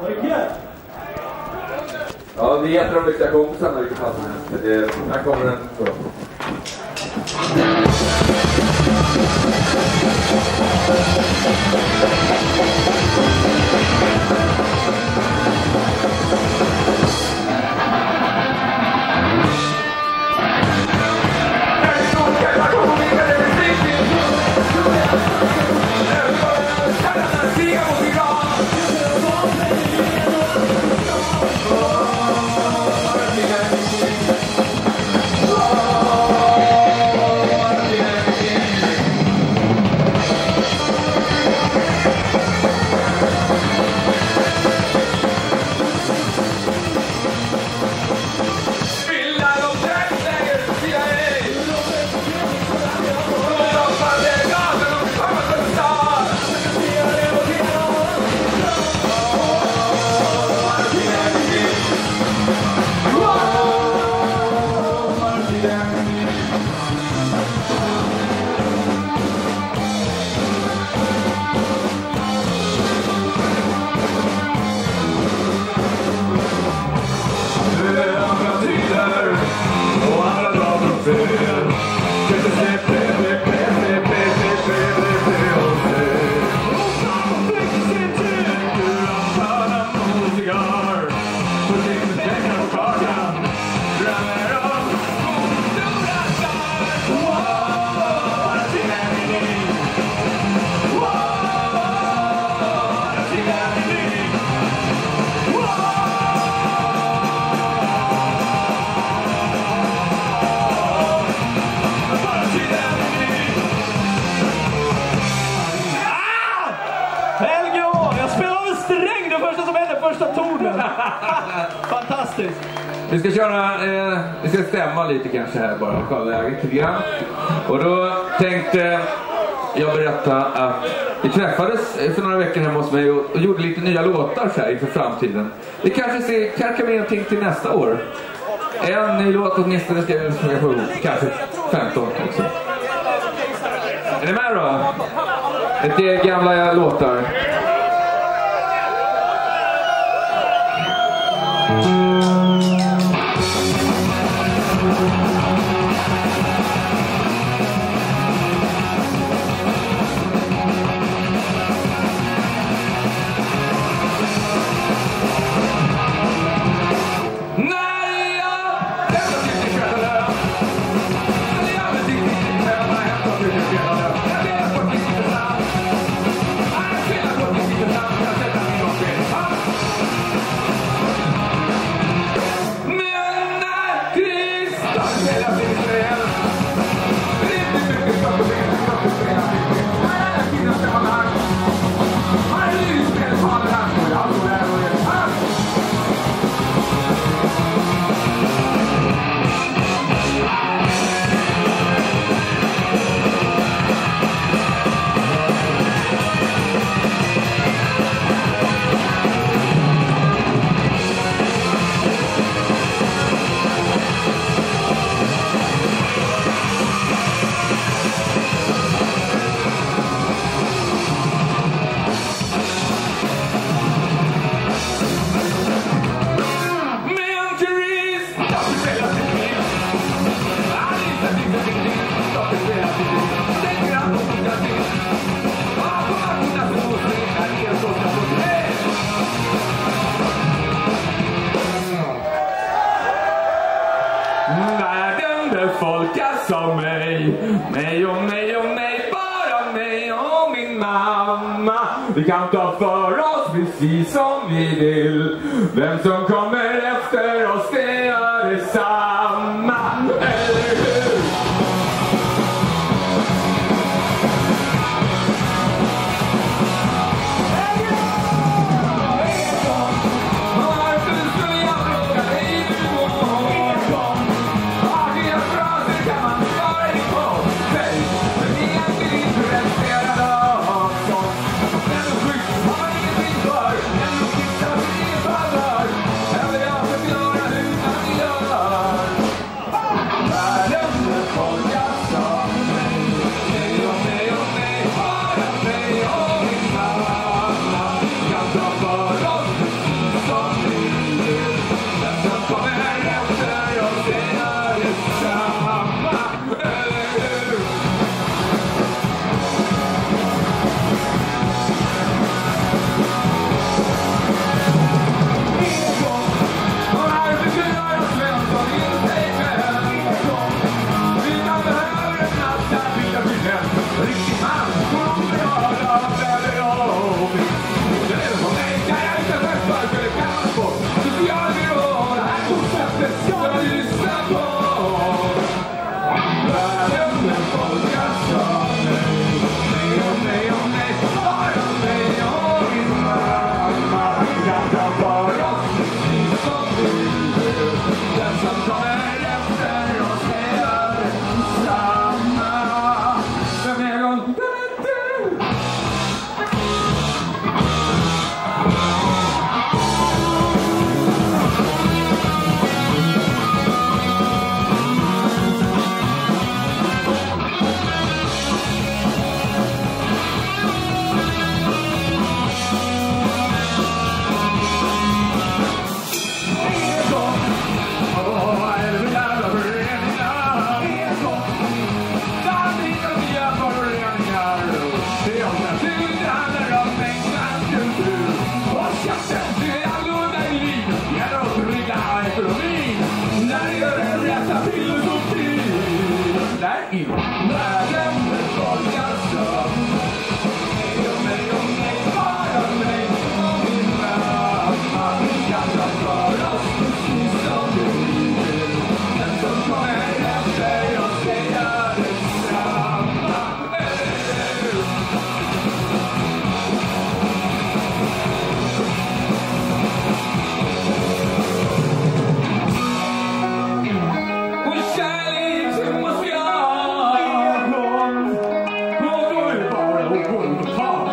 Ja, det är jätteroliga kompisarna vilket fall som helst. Här kommer den på. Fantastiskt. Vi ska köra, vi ska stämma lite kanske här bara och kolla läget lite grann. Och då tänkte jag berätta att vi träffades för några veckor hemma hos mig och gjorde lite nya låtar så här inför framtiden. Vi kanske kan med någonting till nästa år. En ny låt åtminstone ska vi försöka få ihop. Kanske 15 också. Är ni med då? Ett del gamla låtar. Världen befolkas av mig, mig och mig och mig, bara mig och min mamma. Vi kan ta för oss precis som vi vill. Vem som kommer efter oss, det gör detsamma. Eller hur? Eller jag förklarar hur man gör. gjort tal.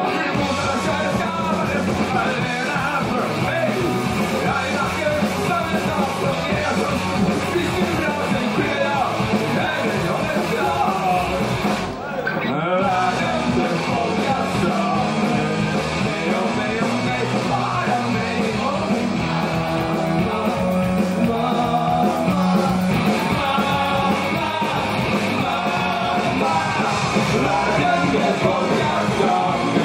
I can get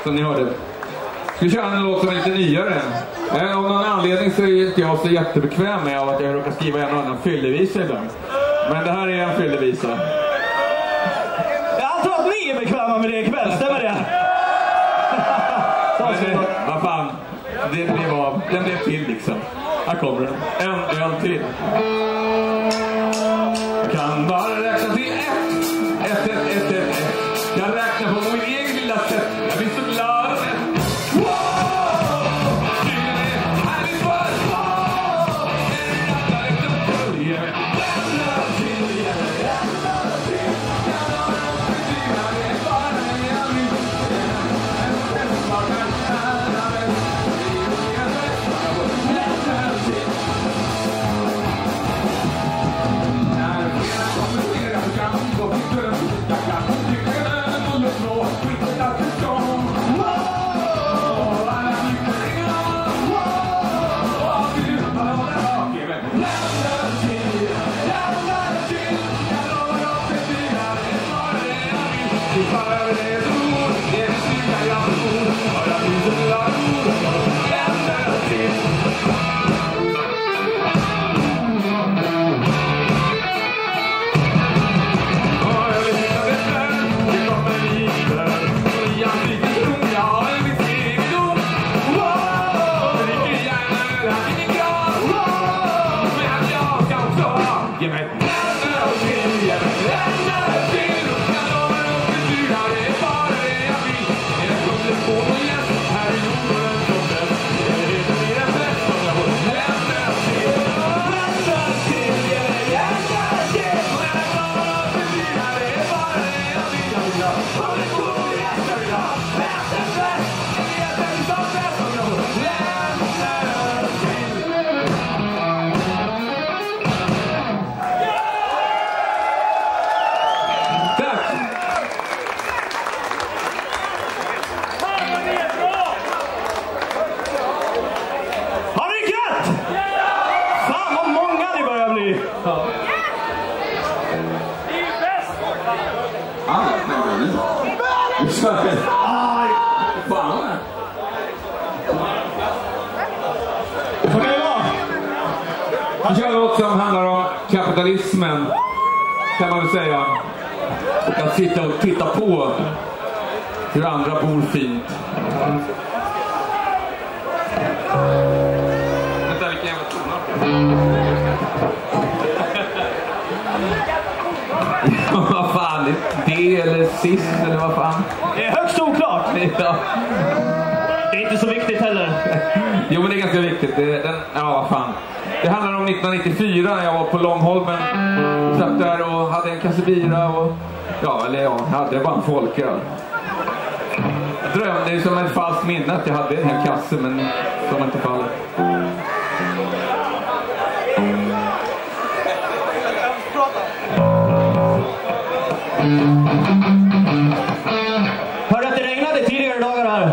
som ni hörde. Ska vi köra en låt som är lite nyare. Av någon anledning så är inte jag så jättebekväm med att jag råkar skriva en annan fyllevisa ibland. Men det här är en fyllevisa. Jag antar att ni är bekväma med det ikväll, stämmer det? Vad fan, den blev till liksom. Här kommer den. En till. Kan bara räkna till ett. Jag räknar på min egen lilla sätt. Jag blir så glad. Han kör något som handlar om kapitalismen, kan man väl säga. Och att sitta och titta på hur andra bor fint. Vänta, vilken jävla tonart. Vad fan, det eller sist eller vad fan? Det är högst oklart. Ja. Det är inte så viktigt heller. Jo, men det är ganska viktigt. Vad fan. Det handlar om 1994 när jag var på Långholmen. Satt där och hade en kasse bira och... hade bara en folköl. Jag drömde, det är som ett falskt minne att jag hade en hel kasse, men så var inte fallet. Hörde att det regnade tidigare dagar här.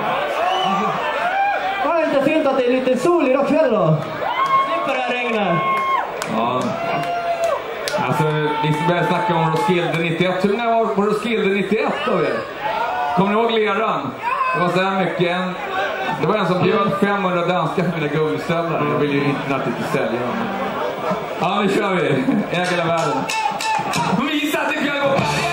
Var det inte fint att det är lite sol idag kväll då? Slipper det här regnet. Ja. Alltså, vi började snacka om Roskilde 91. Hur många var på Roskilde 91 då? Kommer ni ihåg leran? Det var så här mycket. Det var en som bjöd 500 danska för mina gummistövlar. Jag vill ju inte sälja dem. Ja, nu kör vi. Ägela världen. Visa att det kan gå färger.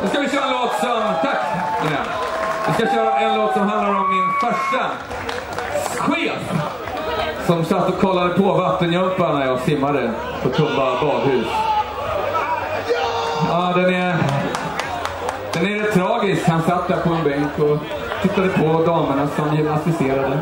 Nu ska vi köra en låt som... Tack! Vi ska köra en låt som handlar om min farsa chef som satt och kollade på vattenjumpan när jag simmade på Tumba badhus. Ja, den är rätt tragisk. Han satt där på en bänk och tittade på damerna som gymnastiserade.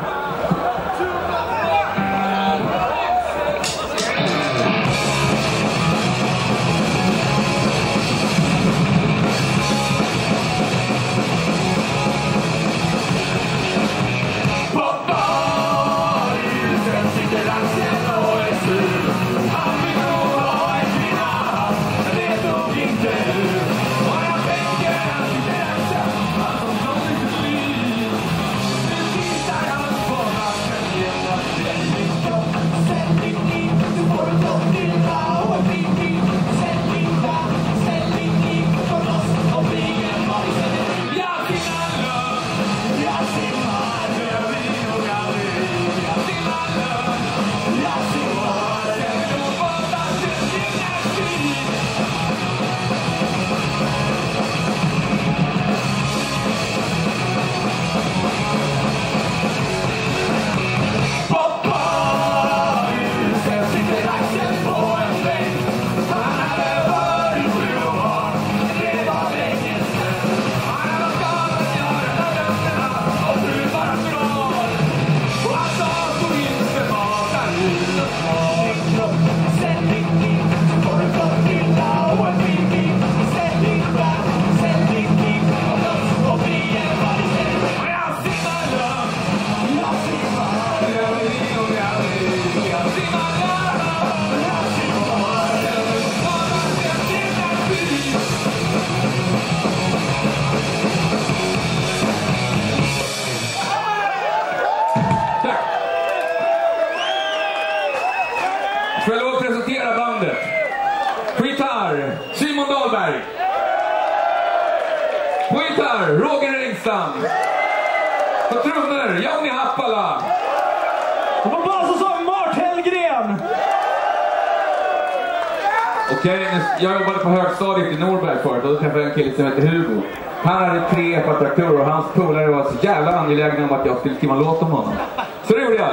Får jag lov att presentera bandet? På gitarr, Simon Dahlberg. På gitarr, Roger Engstam. På trummor, Johnny Happala. Och på bas och sång, Mart Hellgren. Okej, jag jobbade på högstadiet i Norberg förut och då träffade jag en kille som heter Hugo. Han hade 3 epatraktorer och hans polare var så jävla angelägna om att jag skulle skriva en låt om honom. Så det gjorde jag.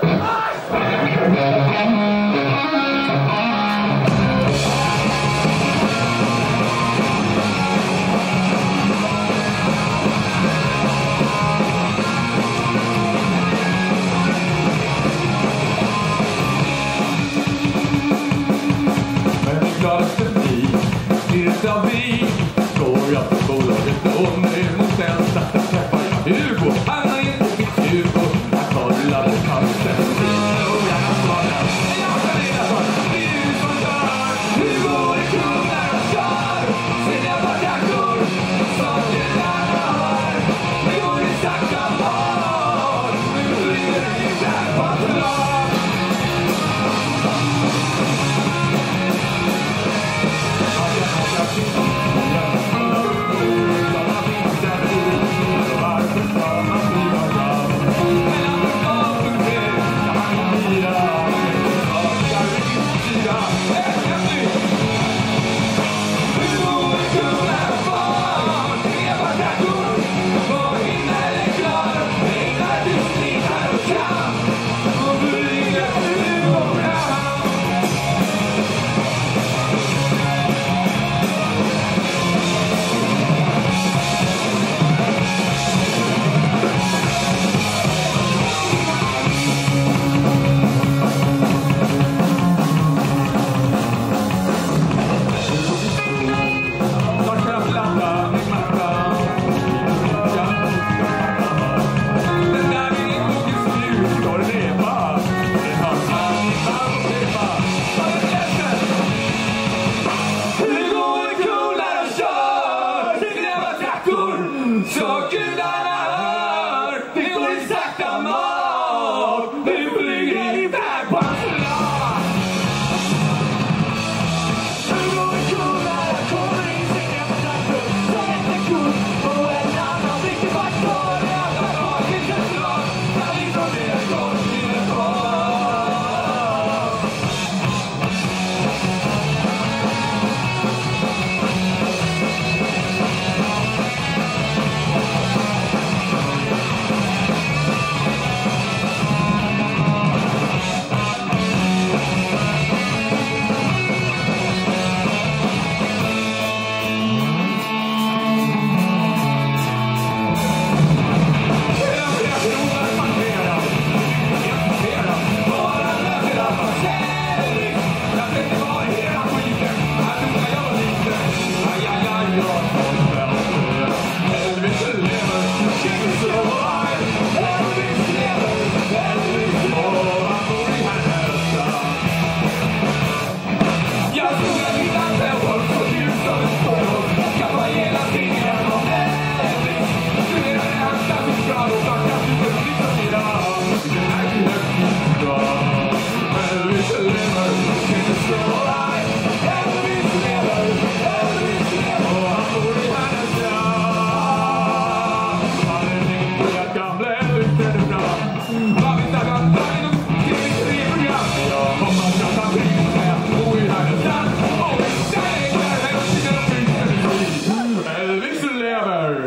Hugo, han har inte fick Hugo. Han kollade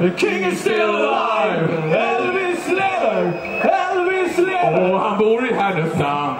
The king is still alive! Elvis lever! Elvis lever! Och han bor i Härnösand.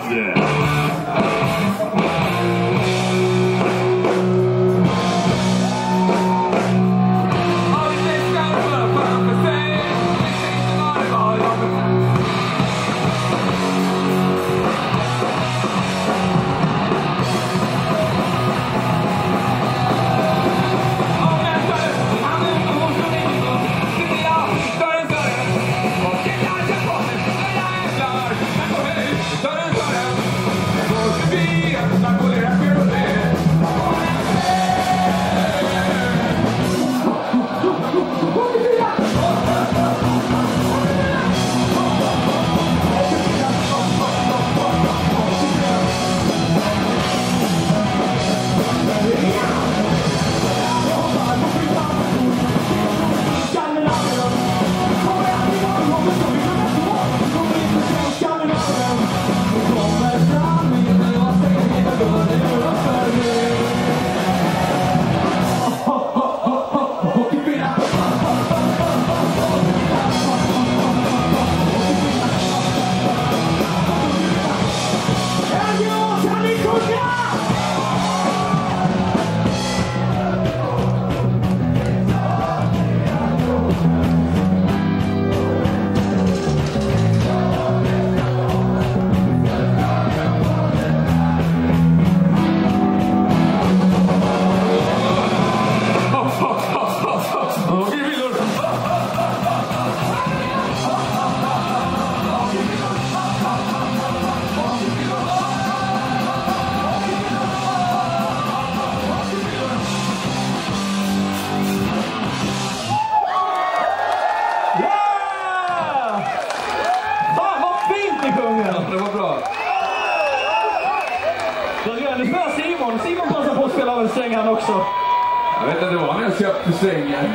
Simon passar på att spela av en sträng han också. Jag vet inte vad han har köpt för strängar.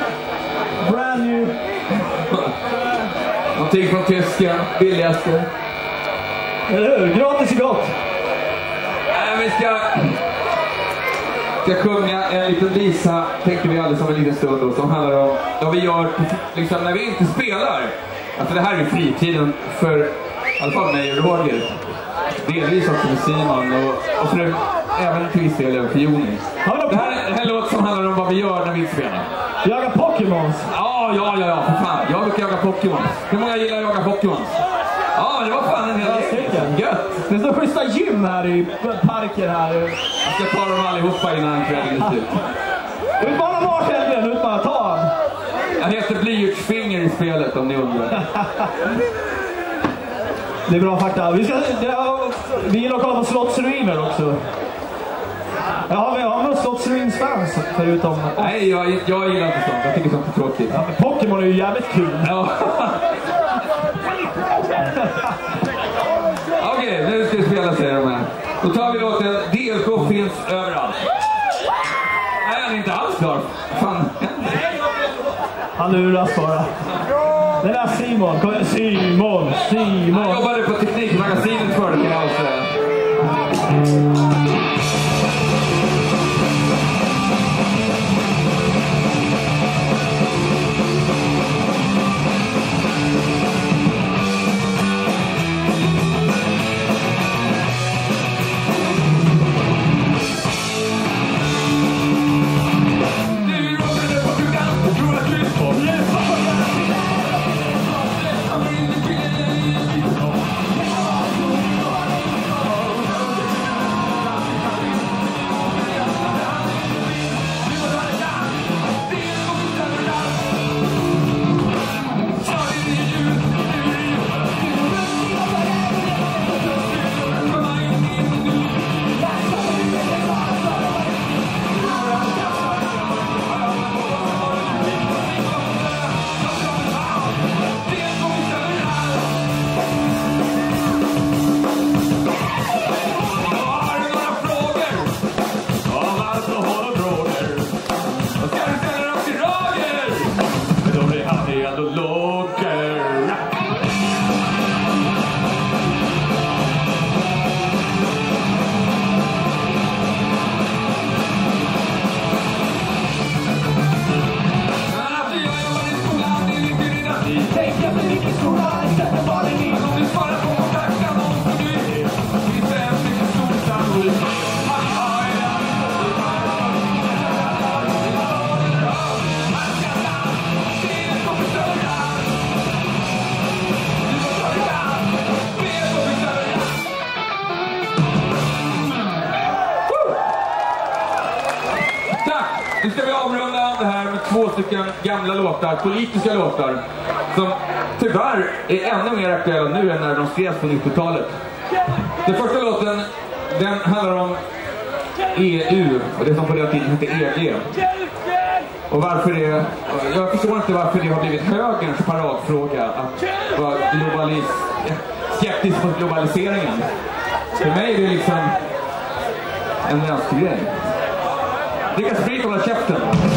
Brand new. Någonting från Tyskland, billigaste. Eller hur? Gratis är gott. Vi ska sjunga en liten visa, tänkte vi alldeles om en liten stund då, som handlar om vad vi gör liksom, när vi inte spelar. Alltså det här är fritiden för i alla fall mig och Roger. Delvis också med Simon och för även till viss del för Joni. Det här låter som handlar om vad vi gör när vi inte spelar. Jaga Pokémons. Ja, för fan. Jag brukar jaga Pokémons. Hur många gillar att jaga Pokémons? Ja, det var fan en hel del. Gött. Det står schyssta gym här i parken här. Jag ska ta dem allihopa innan kvällen är slut. Utmana Martin, utmana, ta han. Jag heter Blyertsfinger i spelet om ni undrar. Det är bra fakta. Vi gillar att kolla på slottsruiner också. Jag har något slottsruinsfans förutom... Nej, jag gillar inte sånt. Jag tycker sånt är tråkigt. Ja, men Pokémon är ju jävligt kul. Ja. Okej, nu ska vi spela, säger de här. Då tar vi låten DLK finns överallt. Nej, han är inte alls klar. Fan. Han luras bara. Det där Simon. Simon. Han jobbade på Teknikmagasinet förr, kan jag säga. stycken gamla låtar, politiska låtar, som tyvärr är ännu mer aktuella nu än när de skrevs på 90-talet. Den första låten, den handlar om EU och det som på den tiden hette EG. Och varför det, jag förstår inte varför det har blivit högerns paradfråga att vara skeptisk mot globaliseringen. För mig är det liksom en vänstergrej. Det kan sprita hålla käften.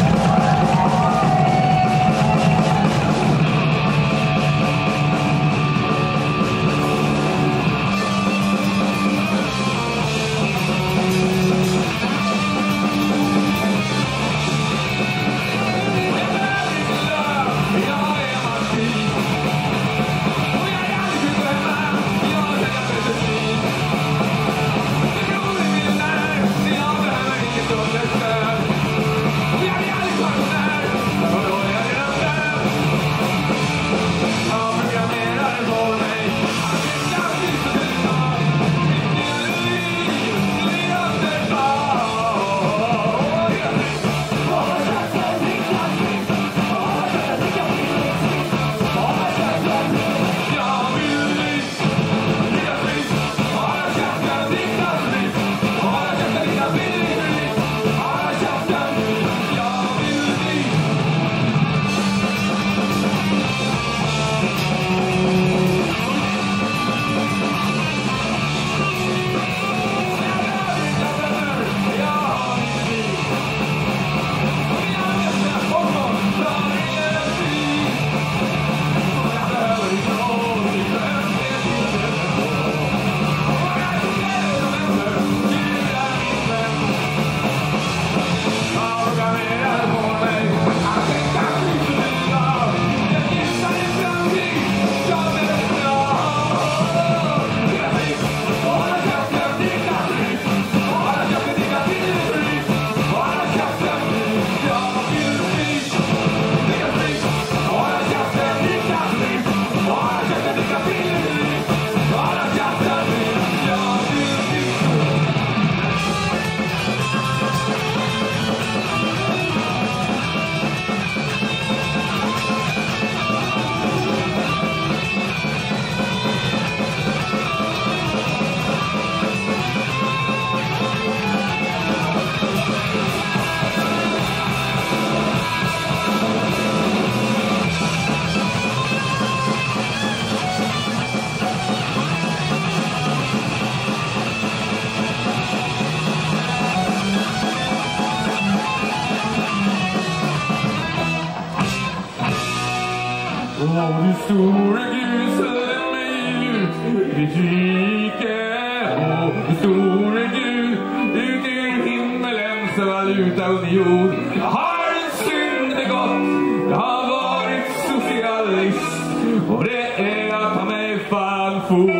Du store Gud, sände mig ut ditt rike. Du store Gud, ut i himmelens valutaunion. Jag har en synd begått, jag har varit socialist. Och det är att ta mig fan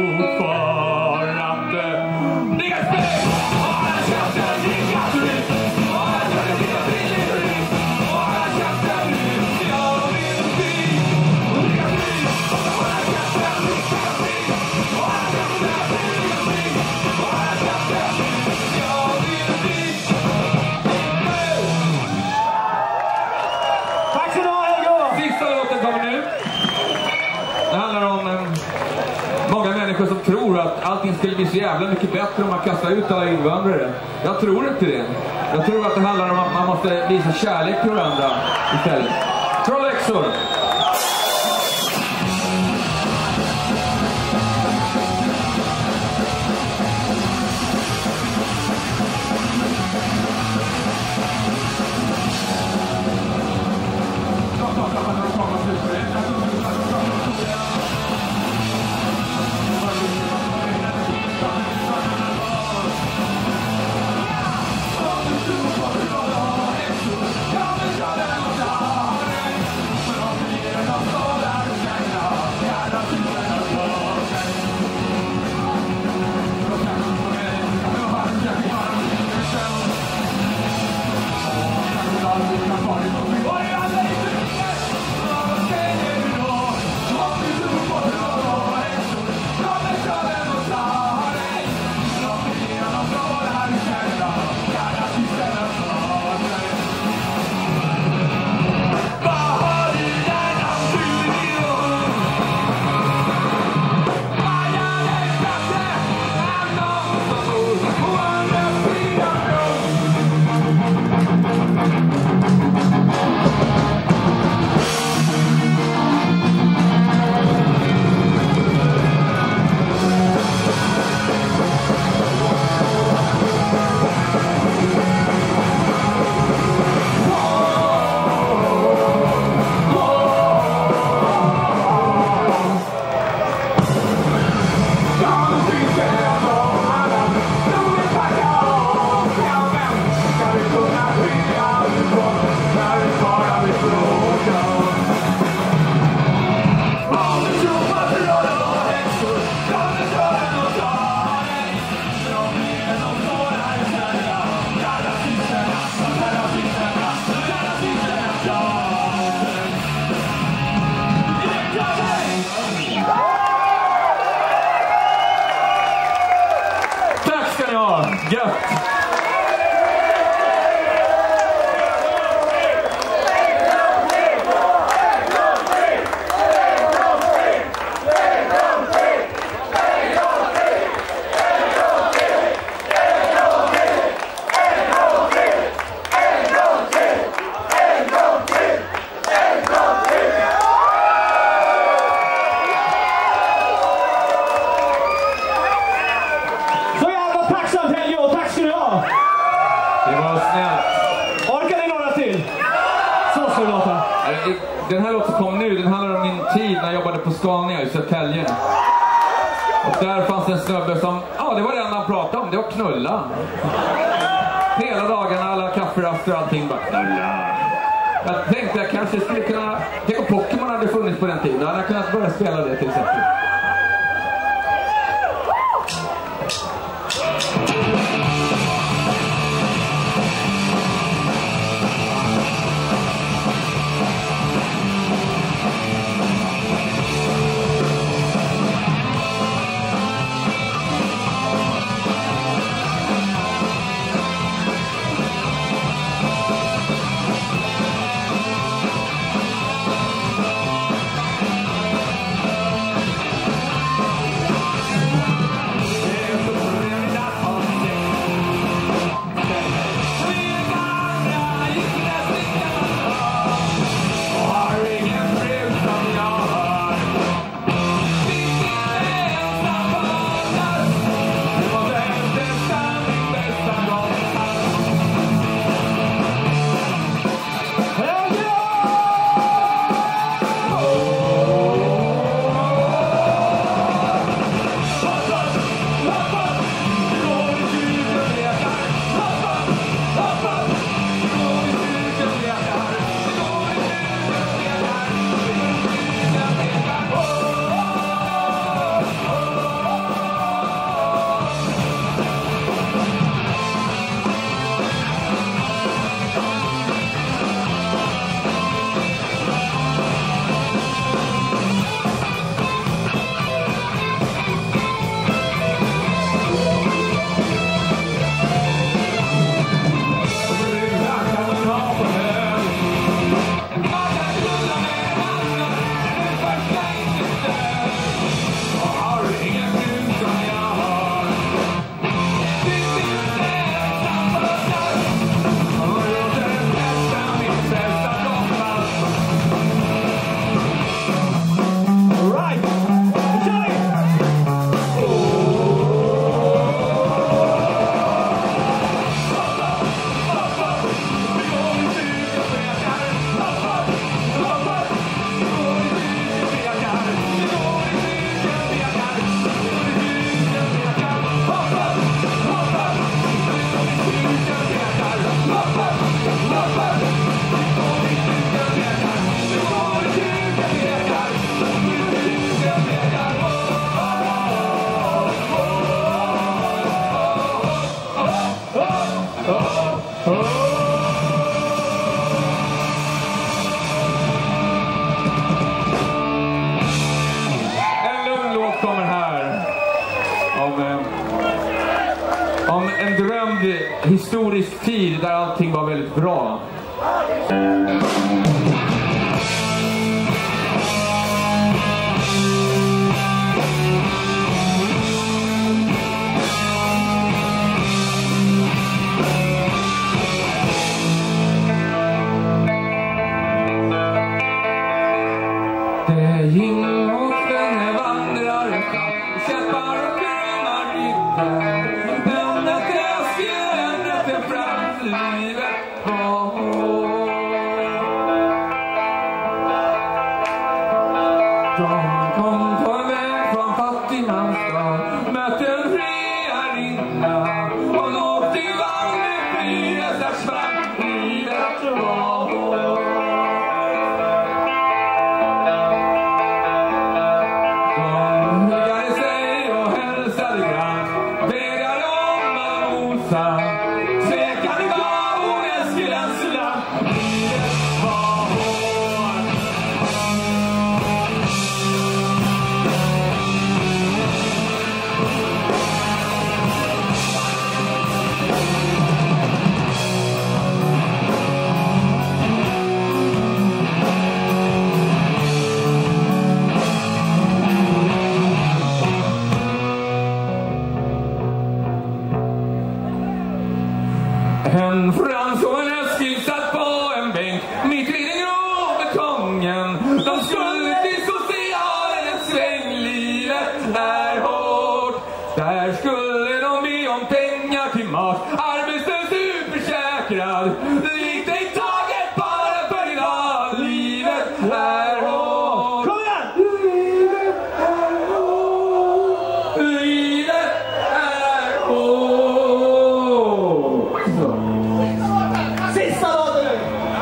fortfarande. Det är spel! Bara käften, dricka turism. Bara käften, dricka turism. Bara käften, jag vill bli. Dricka turism. Bara käften, dricka turism. Bara käften, dricka turism. Bara käften, jag vill bli. Tack så du ha, Helge! Sista låten kommer nu. Det handlar om många människor som tror att allting skulle bli så jävla mycket bättre om man kastar ut alla invandrare. Jag tror inte det. Jag tror att det handlar om att man måste visa kärlek till varandra istället. Trollhäxor! Ja, men Gött! Den här låten kom nu, den handlar om min tid när jag jobbade på Scania i Södertälje. Och där fanns en snubbe som, det var det enda han pratade om, det var knulla. Hela dagarna, alla kafferaster och allting bara knulla. Jag tänkte jag kanske skulle kunna, tänk om Pokémon hade funnits på den tiden, då hade jag kunnat börja spela det till exempel. Historisk tid där allting var väldigt bra. Det inlåten vandrar, käppar och gröna riddar. svängen. De skulle till socialen sväng. Livet är hårt. Där skulle de be om pengar till mat. Arbetslös utförsäkrad. Likt dig taget bara för idag. Livet är hårt. Kom igen! Livet är hårt. Livet är hårt. Sista låten nu!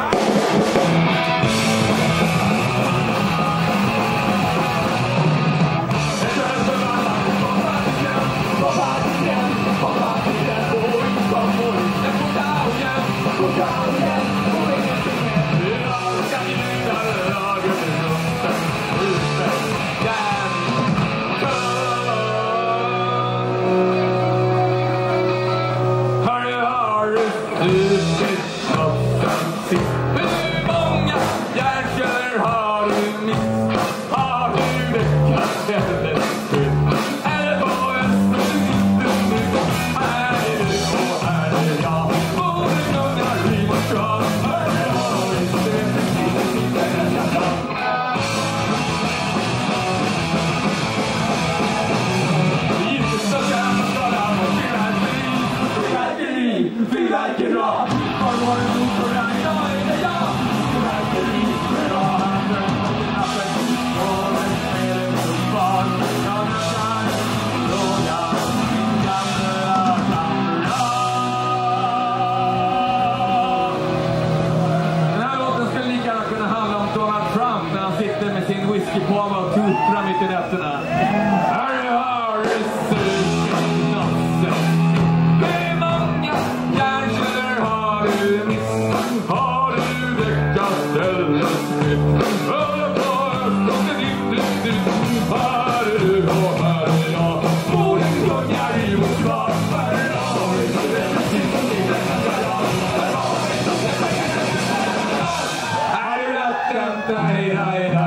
Hur många hjärnceller har du mist? Har du vecklat eller skydd? Eller var jag slut? Här är du och här är jag. Både gungar vi vårt krav. Här har vi stöd. Vi är inte så jävla skada. Fyrverkeri. Var var det nog för dig? Jag är det jag. Fyrverkeri. Jag har handen på knappen. Och den spelar så kvar. Jag kan fråga min gamla kamrat. Den här låten skulle lika gärna kunna handla om Donald Trump när han sitter med sin whiskypåva och tutrar mitt i nätterna. Här har du supernassen. Hur många hjärnceller har du mist? Har du veckats eller smitt? Här är du och här är jag. Borden gungar i vårt svar. Här har vi här är rätten.